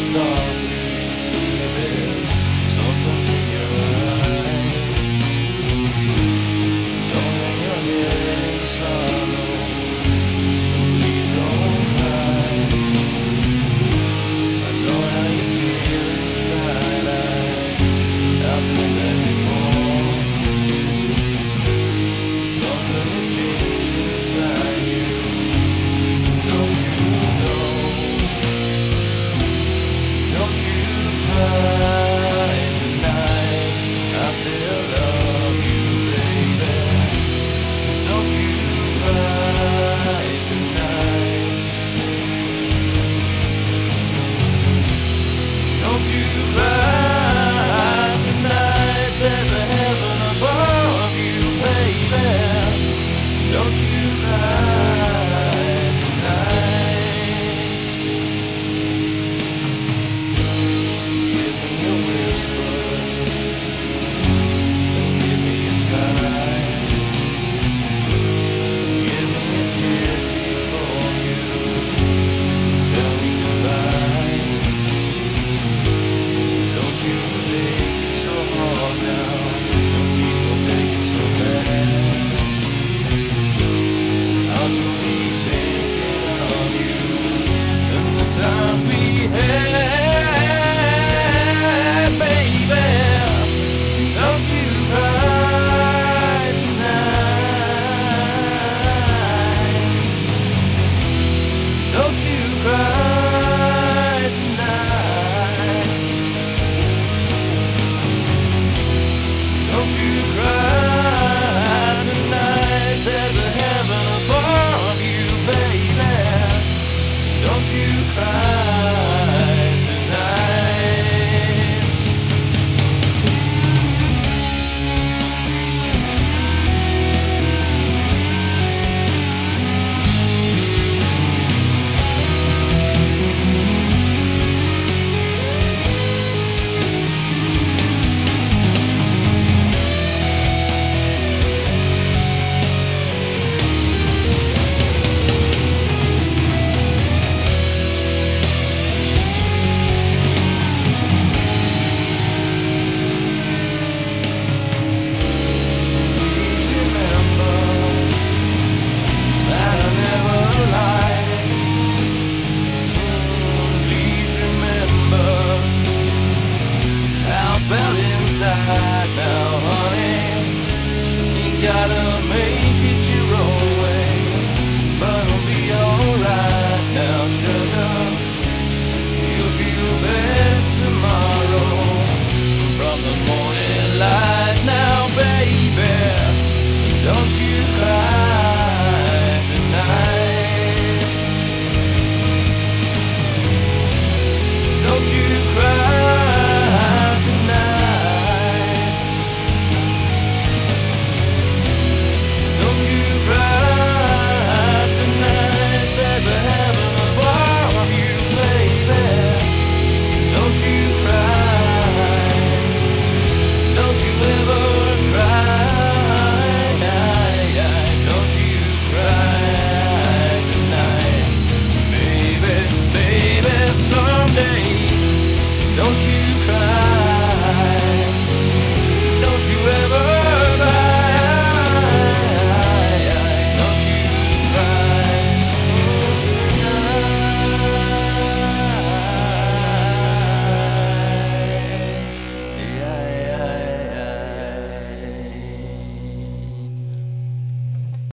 softly, there's something in your eye. Don't hang your head in sorrow, and please don't cry. I know how you feel inside, I've been there before. Something is changing inside you, don't you know? Don't you cry tonight, I still love you, baby. Don't you cry tonight. Don't you cry tonight, there's a heaven above you, baby. Don't you cry tonight. Give me a whisper, and give me a sign. Give me a kiss before you tell me goodbye. Don't you take it so hard now, and please don't take it so bad. I'll still be thinking of you and the times we had, baby. Don't you cry tonight. Don't you cry.